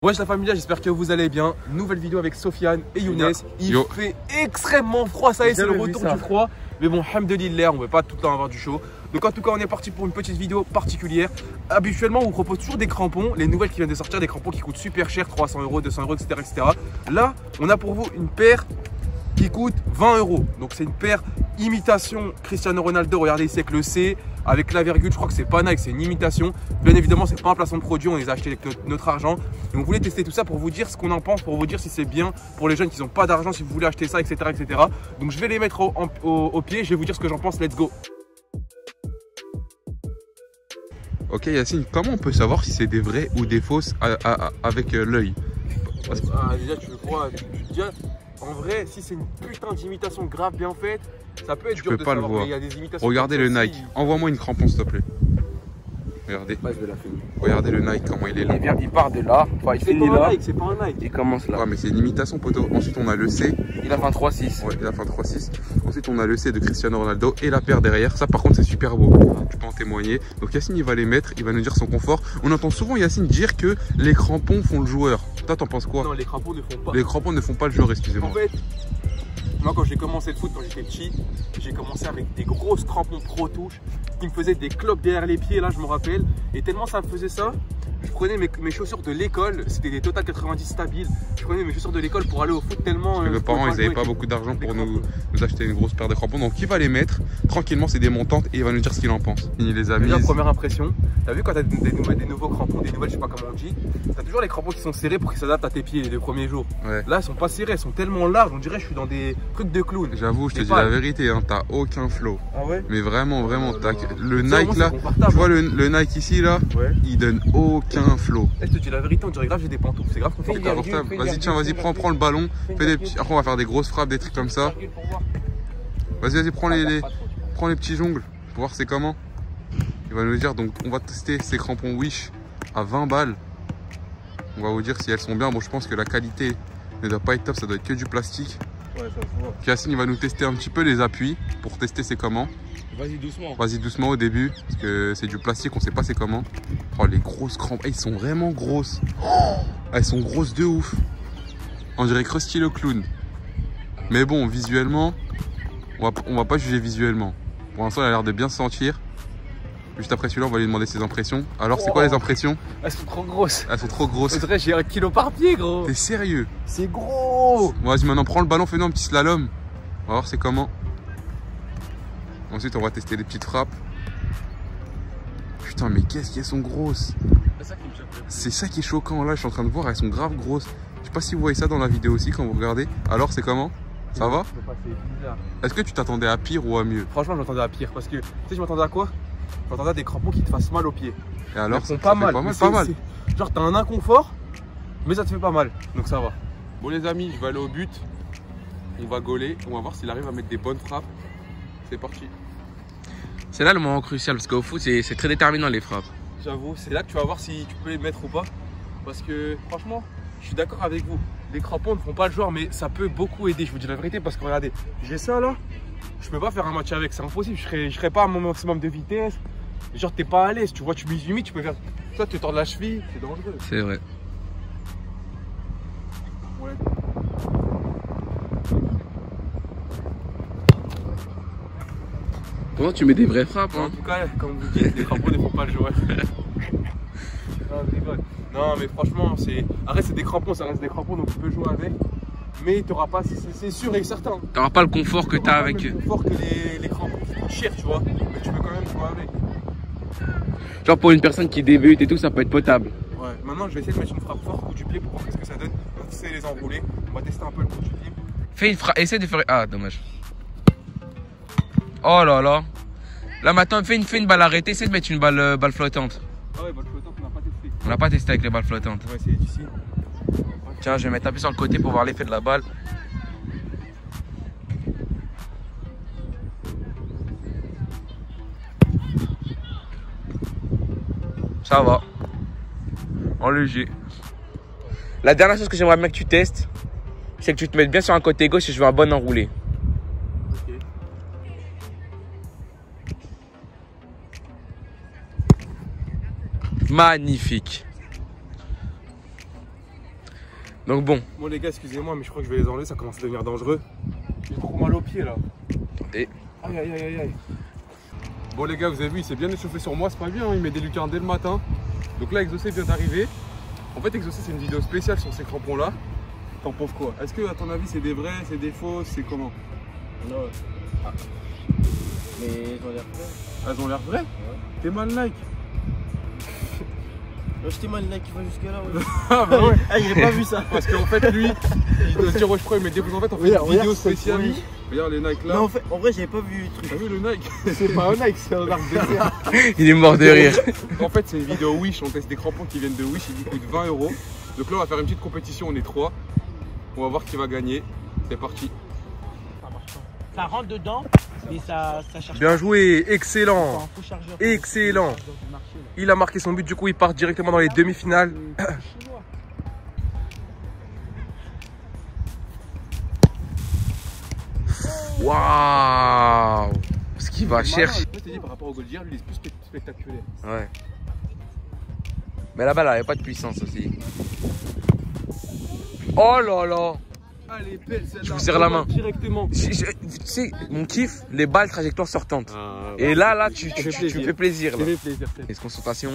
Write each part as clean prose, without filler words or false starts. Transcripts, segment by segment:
Wesh la famille, j'espère que vous allez bien. Nouvelle vidéo avec Sofiane et Younes. Il fait extrêmement froid, ça y est, c'est le retour du froid. Mais bon, alhamdoulilah, on ne veut pas tout le temps avoir du chaud. Donc en tout cas, on est parti pour une petite vidéo particulière. Habituellement, on vous propose toujours des crampons, les nouvelles qui viennent de sortir, des crampons qui coûtent super cher, 300 €, 200 €, etc. Là, on a pour vous une paire qui coûte 20 €. Donc c'est une paire imitation Cristiano Ronaldo. Regardez ici avec le C, avec la virgule. Je crois que c'est pas Nike, c'est une imitation. Bien évidemment, c'est pas un placement de produit, on les a achetés avec notre argent. Et on voulait tester tout ça pour vous dire ce qu'on en pense, pour vous dire si c'est bien pour les jeunes qui n'ont pas d'argent, si vous voulez acheter ça, etc., etc. Donc je vais les mettre au pied, je vais vous dire ce que j'en pense. Let's go. Ok Yacine, comment on peut savoir si c'est des vrais ou des fausses avec l'œil? Déjà tu le crois, déjà, en vrai, si c'est une putain d'imitation grave bien faite, ça peut être dur de savoir. Tu peux pas le voir. Il y a des imitations. Regardez le Nike. Envoie-moi une crampon s'il te plaît. Regardez. Bah, je vais la faire. Regardez le Nike, comment il est long. Il part de là, enfin il finit là. C'est pas un Nike. Il commence là. Ouais, mais c'est une imitation, poteau. Ensuite, on a le C. Il a fait un 3-6. Ouais, il a fait un 3-6. Ensuite, on a le C de Cristiano Ronaldo et la paire derrière. Ça, par contre, c'est super beau. Tu peux en témoigner. Donc, Yacine, il va les mettre. Il va nous dire son confort. On entend souvent Yacine dire que les crampons font le joueur. Toi, t'en penses quoi? Non, les crampons ne font pas. Les crampons ne font pas le joueur, excusez-moi. En fait, moi, quand j'ai commencé le foot, quand j'étais petit, j'ai commencé avec des grosses crampons Pro Touch qui me faisaient des cloques derrière les pieds, là, je me rappelle. Et tellement ça me faisait ça, je prenais mes chaussures de l'école, c'était des Total 90 stabiles. Je prenais mes chaussures de l'école pour aller au foot tellement. Nos parents, ils n'avaient pas beaucoup d'argent pour nous acheter une grosse paire de crampons. Donc, il va les mettre tranquillement, c'est des montantes et il va nous dire ce qu'il en pense. Fini les amis. Déjà, première impression, t'as vu quand t'as des nouveaux crampons, des nouvelles, je sais pas comment on dit, t'as toujours les crampons qui sont serrés pour qu'ils s'adaptent à tes pieds les premiers jours. Ouais. Là, ils sont pas serrés, ils sont tellement larges, on dirait que je suis dans des trucs de clown. J'avoue, je te dis la vérité, hein, t'as aucun flow. Ah ouais? Mais vraiment, le Nike là, tu vois le Nike ici là, ouais. Il donne aucun flow. Je te dis la vérité, on dirait grave j'ai des pantoufles, c'est grave confortable. Vas-y, tiens, vas-y, prends le ballon, fais des petits. Après, on va faire des grosses frappes, des trucs comme ça. Vas-y, prends les petits jongles pour voir c'est comment. Il va nous dire, donc on va tester ces crampons Wish à 20 balles. On va vous dire si elles sont bien. Bon, je pense que la qualité ne doit pas être top, ça doit être que du plastique. Ouais, ça se voit. Yacine, il va nous tester un petit peu les appuis pour tester c'est comment. Vas-y doucement. Vas-y doucement au début, parce que c'est du plastique, on sait pas c'est comment. Oh, les grosses crampes, elles sont vraiment grosses. Oh, elles sont grosses de ouf. On dirait Krusty le clown. Mais bon, visuellement, on va pas juger visuellement. Pour l'instant, il a l'air de bien se sentir. Juste après celui-là, on va lui demander ses impressions. Alors, c'est quoi les impressions? Elles sont trop grosses. Elles sont trop grosses. On dirait j'ai 1 kilo par pied, gros. T'es sérieux? C'est gros. Bon, vas-y, maintenant, prends le ballon, fais-nous un petit slalom. On va voir c'est comment. Ensuite, on va tester les petites frappes. Putain, mais qu'est-ce qu'elles sont grosses. C'est ça qui est choquant. Là, je suis en train de voir, elles sont grave grosses. Je sais pas si vous voyez ça dans la vidéo aussi quand vous regardez. Alors, c'est comment? Ça va? Est-ce que tu t'attendais à pire ou à mieux? Franchement, je m'attendais à pire parce que tu sais, je m'attendais à quoi? Je m'attendais à des crampons qui te fassent mal aux pieds. Et alors, ça pas mal. Pas mal. Genre, t'as un inconfort, mais ça te fait pas mal. Donc, ça va. Bon, les amis, je vais aller au but. On va gauler. On va voir s'il arrive à mettre des bonnes frappes. C'est parti. C'est là le moment crucial parce qu'au foot, c'est très déterminant les frappes. J'avoue, c'est là que tu vas voir si tu peux les mettre ou pas. Parce que franchement, je suis d'accord avec vous. Les crampons ne font pas le joueur, mais ça peut beaucoup aider. Je vous dis la vérité parce que regardez, j'ai ça là. Je peux pas faire un match avec, c'est impossible. Je serais pas à mon maximum de vitesse. Genre, t'es pas à l'aise. Tu vois, tu mises limite, tu peux faire. Toi, tu tords la cheville, c'est dangereux. C'est vrai. Ouais. Comment tu mets des vraies frappes hein? En tout cas, comme vous dites, les crampons ne font pas le joueur. Non, mais franchement, arrête, c'est des crampons, ça reste des crampons, donc tu peux jouer avec. Mais tu n'auras pas, c'est sûr et certain. Tu n'auras pas le confort que tu as avec eux. Le confort que les crampons qui coûtent cher, tu vois. Mais tu peux quand même jouer avec. Genre pour une personne qui débute et tout, ça peut être potable. Ouais, maintenant je vais essayer de mettre une frappe forte, coup du pied pour voir ce que ça donne. On va essayer de les enrouler. On va tester un peu le coup du pied. Fais une frappe, essaie de faire. Ah, dommage. Oh là là. Là maintenant, fais une balle arrêtée, essaie de mettre une balle flottante. Ah ouais, balle flottante, on n'a pas testé. On n'a pas testé avec les balles flottantes. On va essayer d'ici. Tiens, je vais mettre un peu sur le côté pour voir l'effet de la balle. Ça va. En léger. La dernière chose que j'aimerais bien que tu testes, c'est que tu te mettes bien sur un côté gauche et je veux un bon enroulé. Ok. Magnifique. Donc bon. Bon les gars, excusez-moi, mais je crois que je vais les enlever, ça commence à devenir dangereux. J'ai trop mal aux pieds là. Attendez. Aïe aïe aïe aïe aïe. Bon les gars, vous avez vu, il s'est bien échauffé sur moi, c'est pas bien, hein, il met des lucarnes dès le matin. Donc là, Exaucé vient d'arriver. En fait, Exaucé, c'est une vidéo spéciale sur ces crampons là. T'en penses quoi? Est-ce que à ton avis c'est des vrais, c'est des faux, c'est comment? Non. Ah. Mais ils ont l'air vrais. Elles ont l'air vraies? Ouais. T'es mal Nike. J'étais mal là qui va jusque là. Ouais. Ah bah ouais. Ah, j'ai pas vu ça. Parce qu'en fait lui, il doit se dire ouais je crois, mais dès que vous en fait on fait une vidéo spéciale. Regarde les Nike là. Non, en vrai j'avais pas vu le truc. T'as vu le Nike? C'est pas un Nike, c'est un arc désert. Il est mort de rire. En fait c'est une vidéo Wish, on teste des crampons qui viennent de Wish, ils coûtent 20 €. Donc là on va faire une petite compétition, on est 3. On va voir qui va gagner. C'est parti. Ça marche pas. Ça rentre dedans, mais ça cherche. Bien joué, excellent. Un faux chargeur. Excellent. Il a marqué son but, du coup il part directement dans les demi-finales. Waouh. Ce qu'il va chercher. Je t'ai dit par rapport au Goldier, lui il est plus spectaculaire. Ouais. Mais la balle elle avait pas de puissance aussi. Oh là là. Elle est belle celle-là. Je vous serre la main. Directement. Tu sais, mon kiff, les balles trajectoire sortantes. Ah, Et là, tu me plaisir. fais plaisir. Ça Là. fait plaisir. Laisse concentration.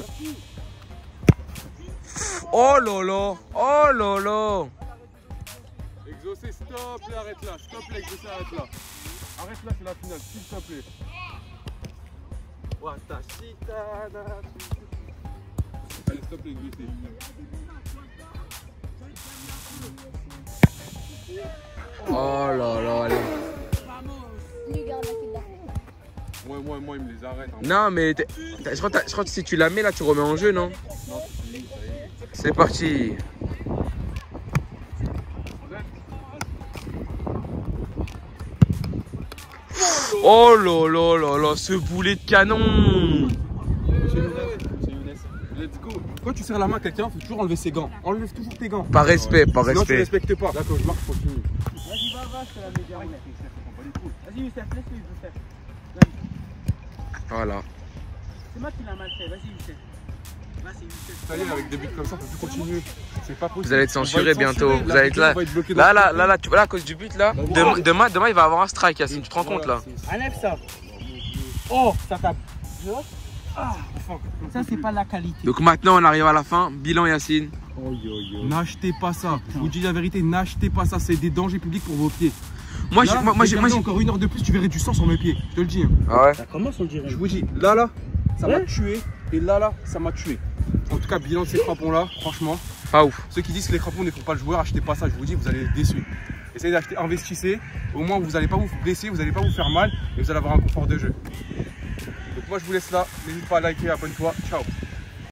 Oh là là. Oh là là. Exaucé, stop, là, arrête là. Stop là, Exaucé, arrête là. Arrête là, c'est la finale, s'il te plaît. Allez, stop là, Exaucé. Oh là là. Allez. Moi, il me les arrête. Hein. Non, mais je crois que si tu la mets là, tu remets en jeu, non? Non, c'est fini, ça y est. C'est parti. Oh là là là là, ce boulet de canon. Let's go. Quand tu serres la main à quelqu'un, il faut toujours enlever ses gants. Enlève toujours tes gants. Par respect, par Sinon tu respect. respectes pas. D'accord, je marque, continue. Vas-y, va, je te la mets derrière. Vas-y, Youssef, laisse-le, Youssef. Voilà. C'est moi qui l'a mal fait, vas-y, Youssef. Vas-y, Youssef. Ça y est, avec des buts comme ça, on peut plus continuer. C'est pas possible. Vous allez être censuré bientôt. Vous La allez être vidéo là. va être bloquée dans Là, tu vois, là, à cause du but, là. Demain, il va avoir un strike, Yacine. Tu te rends compte, là? Enlève ça. Oh, ça tape. Ah, ça, c'est pas la qualité. Donc maintenant, on arrive à la fin. Bilan, Yacine. N'achetez pas ça. Je vous dis la vérité, n'achetez pas ça. C'est des dangers publics pour vos pieds. Moi, Là, j'ai encore une heure de plus, tu verrais du sang sur mes pieds. Je te le dis. Hein. Ah ouais? Ça commence, on dirait. Je vous dis, là, ça m'a tué. Et là, ça m'a tué. En tout cas, bilan de ces crampons-là, franchement. Pas ouf. Ceux qui disent que les crampons ne font pas le joueur, achetez pas ça. Je vous dis, vous allez être déçus. Essayez d'acheter, investissez. Au moins, vous n'allez pas vous blesser, vous n'allez pas vous faire mal. Et vous allez avoir un confort de jeu. Donc moi, je vous laisse là. N'hésite pas à liker, abonne-toi. Ciao.